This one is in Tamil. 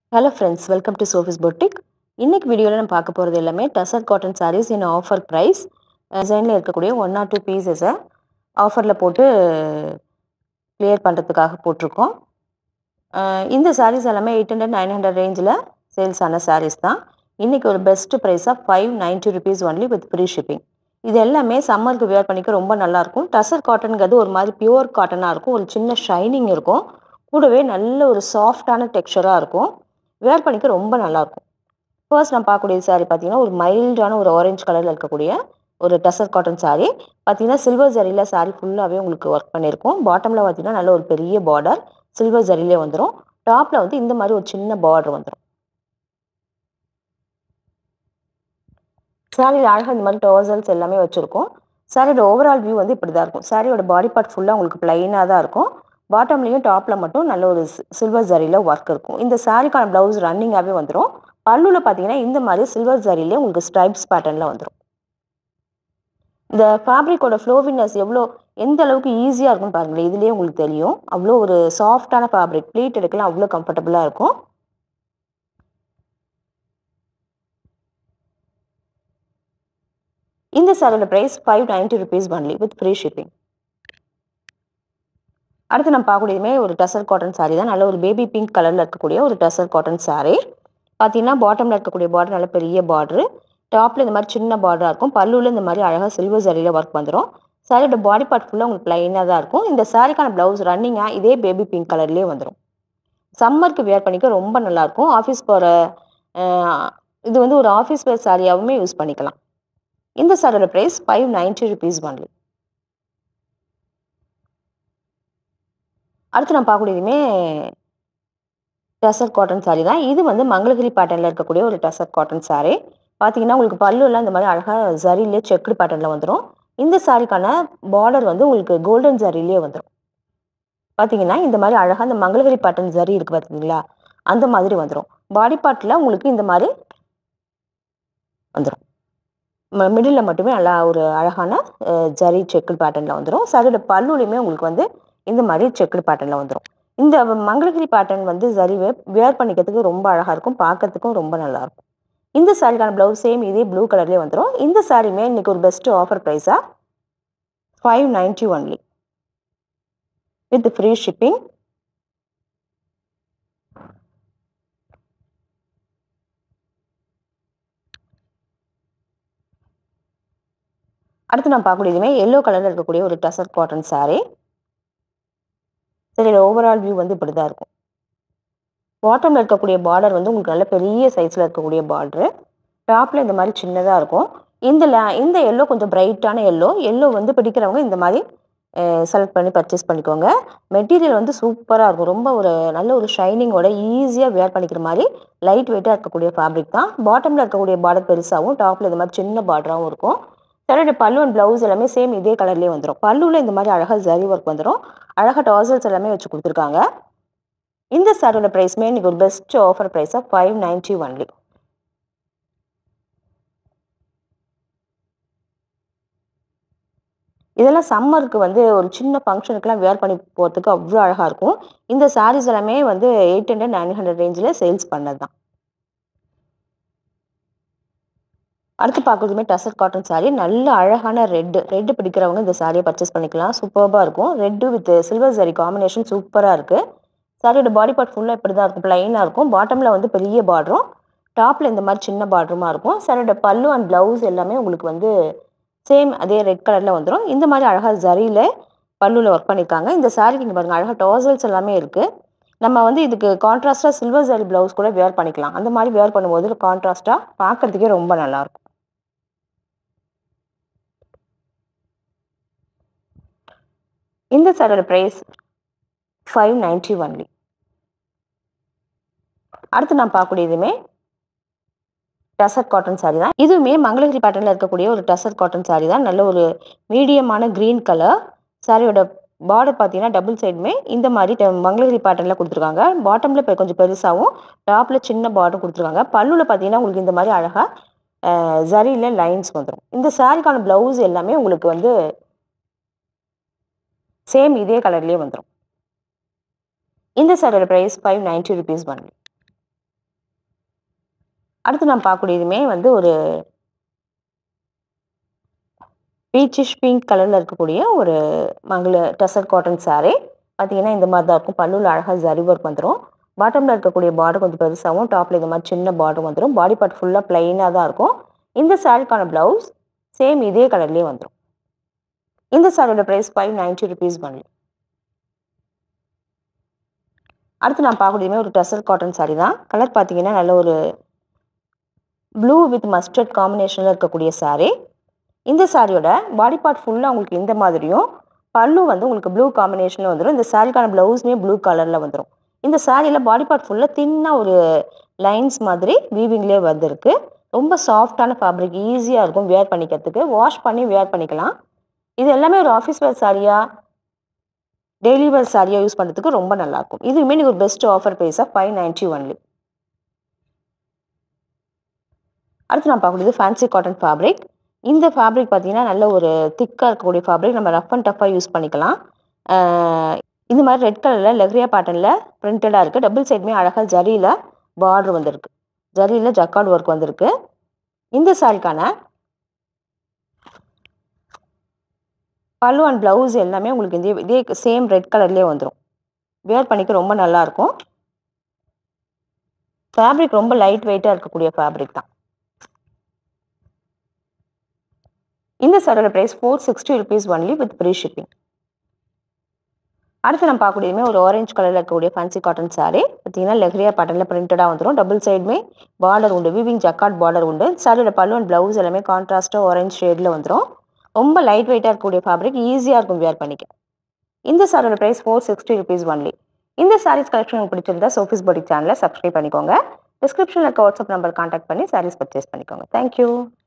Hello friends, welcome to Sophie's Boutique. இன்னைக்கு வீடியோவில் நம்ம பார்க்க போகிறது எல்லாமே tussar cotton sarees in offer price. டிசைனில் இருக்கக்கூடிய 1 or 2 பீசஸை ஆஃபரில் போட்டு கிளியர் பண்ணுறதுக்காக போட்டிருக்கோம். இந்த sarees எல்லாமே 800-900 ரேஞ்சில் சேல்ஸ் ஆன sarees தான். இன்றைக்கி ஒரு பெஸ்ட் ப்ரைஸாக 590 rupees only with free shipping. இது எல்லாமே சம்மருக்கு வியர் பண்ணிக்க ரொம்ப நல்லாயிருக்கும். டசர் காட்டனுங்கிறது ஒரு மாதிரி பியூர் காட்டனாக இருக்கும், ஒரு சின்ன ஷைனிங் இருக்கும், கூடவே நல்ல ஒரு சாஃப்டான டெக்ஸ்சராக இருக்கும், வேர் பண்ணிக்க ரொம்ப நல்லாயிருக்கும். ஃபர்ஸ்ட் நம்ம பார்க்கக்கூடிய சாரீ பார்த்தீங்கன்னா ஒரு மைல்டான ஒரு ஆரஞ்சு கலரில் இருக்கக்கூடிய ஒரு டசர் காட்டன் சாரீ. பார்த்தீங்கன்னா சில்வர் ஜரியில் சாரீ ஃபுல்லாகவே உங்களுக்கு ஒர்க் பண்ணியிருக்கும். பாட்டமில் பார்த்தீங்கன்னா நல்ல ஒரு பெரிய பார்டர் சில்வர் ஜரியிலே வந்துடும். டாப்பில் வந்து இந்த மாதிரி ஒரு சின்ன பார்டர் வந்துடும். சாரியில் அழகாக இந்த மாதிரி டோசல்ஸ் எல்லாமே வச்சுருக்கோம். சாரியோட ஓவரால் வியூ வந்து இப்படி தான் இருக்கும். சாரியோட பாடி பார்ட் ஃபுல்லாக உங்களுக்கு பிளைனாக தான் இருக்கும். பாட்டம்லேயும் டாப்பில் மட்டும் நல்ல ஒரு சில்வர் ஜரியில் ஒர்க் இருக்கும். இந்த சாரிக்கான ப்ளவுஸ் ரன்னிங்காகவே வந்துடும். பல்லுவில் பார்த்தீங்கன்னா இந்த மாதிரி சில்வர் ஜரியிலே உங்களுக்கு ஸ்ட்ரைப்ஸ் பேட்டர்னில் வந்துடும். இந்த ஃபேப்ரிக்கோட ஃப்ளோவினஸ் எந்த அளவுக்கு ஈஸியாக இருக்கும்னு பாருங்களேன், இதுலேயே உங்களுக்கு தெரியும். அவ்வளோ ஒரு சாஃப்டான ஃபேப்ரிக், ப்ளீட் எடுக்கலாம் அவ்வளோ கம்ஃபர்டபுளாக இருக்கும். இந்த சாரியோட price 590 rupees only with free shipping. அடுத்து நம்ம பார்க்கக்கூடியதுமே ஒரு டசர் காட்டன் சாரீ தான். நல்ல ஒரு பேபி பிங்க் கலரில் இருக்கக்கூடிய ஒரு டசர் காட்டன் சாரீ. பார்த்தீங்கன்னா பாட்டமில் இருக்கக்கூடிய பார்டர் நல்ல பெரிய பார்டரு, டாப்பில் இந்த மாதிரி சின்ன பார்டராக இருக்கும். பல்லுவில் இந்த மாதிரி அழகாக சில்வர் ஜரியில் ஒர்க் வந்துடும். சாரியோட பாடி பார்ட் ஃபுல்லாக உங்களுக்கு ப்ளைனாக தான் இருக்கும். இந்த சாரிக்கான ப்ளவுஸ் ரன்னிங்காக இதே பேபி பிங்க் கலர்லேயே வந்துடும். சம்மருக்கு வியர் பண்ணிக்க ரொம்ப நல்லாயிருக்கும். ஆஃபீஸ் போகிற இது வந்து ஒரு ஆஃபீஸ் வேர் சாரியாகவுமே யூஸ் பண்ணிக்கலாம். இந்த சாரியோட ப்ரைஸ் 590 rupees ஒன்லி. அடுத்து நான் பார்க்கக்கூடியதுமே டசர் காட்டன் சாரீ தான். இது வந்து மங்களகிரி பேட்டர்னில் இருக்கக்கூடிய ஒரு டசர் காட்டன் சாரீ. பார்த்தீங்கன்னா உங்களுக்கு பல்லுலாம் இந்த மாதிரி அழகாக ஜரியிலே செக்குடு பேட்டர்னில் வந்துடும். இந்த சாரிக்கான பார்டர் வந்து உங்களுக்கு கோல்டன் ஜரியிலே வந்துடும். பார்த்தீங்கன்னா இந்த மாதிரி அழகாக இந்த மங்களகிரி பேட்டர்ன் ஜரி இருக்குது பார்த்தீங்களா, அந்த மாதிரி வந்துடும். பாடி பார்ட்டில் உங்களுக்கு இந்த மாதிரி வந்துடும். மிடில் மட்டுமே நல்லா ஒரு அழகான ஜரி செக்குடு பேட்டர்னில் வந்துடும். சாரியோட பல்லுலையுமே உங்களுக்கு வந்து இந்த மாதிரி செக்குடு பேட்டர்னில் வந்துடும். இந்த மங்களகிரி பேட்டர்ன் வந்து ஜரி வேர் பண்ணிக்கிறதுக்கு ரொம்ப அழகாக இருக்கும், பார்க்கறதுக்கும் ரொம்ப நல்லாயிருக்கும். இந்த சாரிக்கான ப்ளவுஸ் சேம் இதே ப்ளூ கலர்லேயே வந்துடும். இந்த சாரியுமே இன்றைக்கி ஒரு பெஸ்ட் ஆஃபர் ப்ரைஸாக 590 ஒன்லி வித் ஃப்ரீ ஷிப்பிங். அடுத்து நான் பார்க்கக்கூடியதுமே எல்லோ கலரில் இருக்கக்கூடிய ஒரு டசர் காட்டன் சாரீ. சரியோட ஓவரால் வியூ வந்து இப்படி தான் இருக்கும். பாட்டமில் இருக்கக்கூடிய பார்டர் வந்து உங்களுக்கு நல்ல பெரிய சைஸில் இருக்கக்கூடிய பார்டரு, டாப்பில் இந்த மாதிரி சின்னதாக இருக்கும். இந்த எல்லோ கொஞ்சம் பிரைட்டான எல்லோ வந்து பிடிக்கிறவங்க இந்த மாதிரி செலக்ட் பண்ணி பர்ச்சேஸ் பண்ணிக்கோங்க. மெட்டீரியல் வந்து சூப்பராக இருக்கும். ரொம்ப ஒரு நல்ல ஒரு ஷைனிங்கோட ஈஸியாக வேர் பண்ணிக்கிற மாதிரி லைட் வெயிட்டாக இருக்கக்கூடிய ஃபேப்ரிக் தான். பாட்டமில் இருக்கக்கூடிய பார்டர் பெருசாகவும் டாப்பில் இந்த மாதிரி சின்ன பார்டராகவும் இருக்கும். சாரியோட பல்லு அண்ட் ப்ளவுஸ் எல்லாமே சேம் இதே கலர்லேயே வந்துடும். பல்லுவில் இந்த மாதிரி அழகாக ஜரி ஒர்க் வந்துடும். அழகாக டாசல்ஸ் எல்லாமே வச்சு கொடுத்துருக்காங்க. இந்த சாரியோட ப்ரைஸ்மே இன்றைக்கி ஒரு பெஸ்ட் ஆஃபர் ப்ரைஸாக 590 ஒன்லி. இதெல்லாம் சம்மருக்கு வந்து ஒரு சின்ன ஃபங்க்ஷனுக்குலாம் வேர் பண்ணி போகிறதுக்கு அவ்வளோ அழகாக இருக்கும். இந்த சாரீஸ் எல்லாமே வந்து 800-900 ரேஞ்சில் சேல்ஸ் பண்ணது தான். அடுத்து பார்க்குறதுமே டசர் காட்டன் சாரீ. நல்ல அழகான ரெட்டு பிடிக்கிறவங்க இந்த சாரியை பர்ச்சேஸ் பண்ணிக்கலாம். சூப்பராக இருக்கும். Red with silver sari combination சூப்பராக இருக்குது. சாரியோட பாடி பார்ட் ஃபுல்லாக இப்படி தான் இருக்கும், ப்ளைனாக இருக்கும். பாட்டமில் வந்து பெரிய பார்டரும், டாப்பில் இந்த மாதிரி சின்ன பார்டருமா இருக்கும். சாரியோட பல்லு அண்ட் ப்ளவுஸ் எல்லாமே உங்களுக்கு வந்து சேம் அதே ரெட் கலரில் வந்துடும். இந்த மாதிரி அழகாக ஜரியில் பல்லுவில் ஒர்க் பண்ணியிருக்காங்க. இந்த சாரிக்கு இங்கே பாருங்கள் அழகாக டாசல்ஸ் எல்லாமே இருக்குது. நம்ம வந்து இதுக்கு கான்ட்ராஸ்ட்டாக சில்வர் ஜரி ப்ளவுஸ் கூட வேர் பண்ணிக்கலாம். அந்த மாதிரி வேர் பண்ணும்போது கான்ட்ராஸ்ட்டாக பார்க்குறதுக்கே ரொம்ப நல்லாயிருக்கும். இந்த சாரியோட ப்ரைஸ் 590 ஒன்லி. அடுத்து நான் பார்க்கக்கூடியதுமே டசர் காட்டன் சாரீ தான். இதுவுமே மங்களகிரி பேட்டர்னில் இருக்கக்கூடிய ஒரு டசர் காட்டன் சாரீ தான். நல்ல ஒரு மீடியமான க்ரீன் கலர். சாரியோட பார்டர் பார்த்தீங்கன்னா டபுள் சைடுமே இந்த மாதிரி மங்களகிரி பேட்டர்னில் கொடுத்துருக்காங்க. பாட்டமில் இப்போ கொஞ்சம் பெருசாகவும் டாப்பில் சின்ன பார்டர் கொடுத்துருக்காங்க. பல்லுவில் பார்த்தீங்கன்னா உங்களுக்கு இந்த மாதிரி அழகாக ஜரியில் லைன்ஸ் வந்துடும். இந்த சாரிக்கான ப்ளவுஸ் எல்லாமே உங்களுக்கு வந்து சேம் இதே கலர்லேயே வந்துடும். இந்த சாரியோட ப்ரைஸ் 590 rupees ஒன்லி. அடுத்து நம்ம பார்க்கக்கூடியதுமே வந்து ஒரு பீச்சிஷ் பிங்க் கலரில் இருக்கக்கூடிய ஒரு டசர் காட்டன் saree. பார்த்தீங்கன்னா இந்த மாதிரி தான் இருக்கும். பல்லுவில் அழகாக ஜரி ஒர்க் வந்துடும். பாட்டமில் இருக்கக்கூடிய பார்டர் கொஞ்சம் பெருசாகவும் டாப்பில் இந்த மாதிரி சின்ன பார்டர் வந்துடும். பாடி பார்ட் ஃபுல்லாக பிளைனாக தான் இருக்கும். இந்த சாரிக்கான ப்ளவுஸ் சேம் இதே கலர்லேயே வந்துடும். இந்த சாரியோட ப்ரைஸ் 590 rupees only. அடுத்து நான் பார்க்கக்கூடியதுமே ஒரு டசர் காட்டன் saree தான். கலர் பார்த்தீங்கன்னா நல்ல ஒரு ப்ளூ வித் மஸ்டர்ட் காம்பினேஷனில் இருக்கக்கூடிய saree. இந்த சாரியோட பாடி பார்ட் ஃபுல்லாக உங்களுக்கு இந்த மாதிரியும் பல்லு வந்து உங்களுக்கு ப்ளூ காம்பினேஷனில் வந்துடும். இந்த சாரிக்கான ப்ளவுஸுமே ப்ளூ கலரில் வந்துடும். இந்த சாரியில் பாடி பார்ட் ஃபுல்லாக தின்னாக ஒரு லைன்ஸ் மாதிரி வீவிங்லேயே வந்திருக்கு. ரொம்ப சாஃப்டான ஃபேப்ரிக், ஈஸியாக இருக்கும் வேர் பண்ணிக்கிறதுக்கு. வாஷ் பண்ணி வேர் பண்ணிக்கலாம். இது எல்லாமே ஒரு ஆஃபீஸ் வேர் சாரியாக டெய்லி வேர் சாரியாக யூஸ் பண்ணுறதுக்கு ரொம்ப நல்லாயிருக்கும். இதுவுமே நீங்கள் ஒரு பெஸ்ட் ஆஃபர் ப்ரைஸாக 590 only. அடுத்து நான் பார்க்கக்கூடியது ஃபேன்சி காட்டன் ஃபேப்ரிக். இந்த ஃபேப்ரிக் பார்த்தீங்கன்னா நல்ல ஒரு திக்காக இருக்கக்கூடிய ஃபேப்ரிக். நம்ம ரஃப் அண்ட் டஃப்பாக யூஸ் பண்ணிக்கலாம். இந்த மாதிரி ரெட் கலரில் லெக்ரியா பேட்டர்னில் பிரிண்டடாக இருக்குது. டபுள் சைடுமே அழகாக ஜரியில் பார்டர் வந்திருக்கு. ஜரியில் ஜக்கார்ட் ஒர்க் வந்திருக்கு. இந்த சாரிக்கான பல்லு அண்ட் ப்ளவுஸ் எல்லாமே உங்களுக்கு இதே சேம் ரெட் கலர்லேயே வந்துடும். வேர் பண்ணிக்க ரொம்ப நல்லாயிருக்கும். ஃபேப்ரிக் ரொம்ப லைட் வெயிட்டாக இருக்கக்கூடிய ஃபேப்ரிக் தான். இந்த சாரியோட price 460 rupees only with free shipping. அடுத்து நம்ம பார்க்கக்கூடியதுமே ஒரு ஆரஞ்சு கலரில் இருக்கக்கூடிய ஃபேன்சி காட்டன் saree. பார்த்தீங்கன்னா லெக்ரியா பேட்டர்னில் பிரிண்டடாக வந்துடும். டபுள் சைடுமே பார்டர் உண்டு, வீவிங் ஜக்கார்ட் பார்டர் உண்டு. சாரியோட பல்லு அண்ட் ப்ளவுஸ் எல்லாமே கான்ட்ராஸ்ட்டாக ஆரஞ்சு ஷேடில் வந்துடும். ரொம்ப லைட் வெயிட்டாக இருக்கக்கூடிய ஃபேப்ரிக், ஈஸியாக இருக்கும் வேர் பண்ணிக்க. இந்த சாரியோட ப்ரைஸ் 460 rupees only. இந்த சாரீஸ் கலெக்ஷன் உங்களுக்கு பிடிச்சிருந்தா சோஃபிஸ் பொட்டிக் சேனலை சப்ஸ்கிரைப் பண்ணிக்கோங்க. டிஸ்கிரிப்ஷனில் இருக்க வாட்ஸ்அப் நம்பர் கான்டாக்ட் பண்ணி சாரீஸ் பர்ச்சேஸ் பண்ணிக்கோங்க. தேங்க்யூ.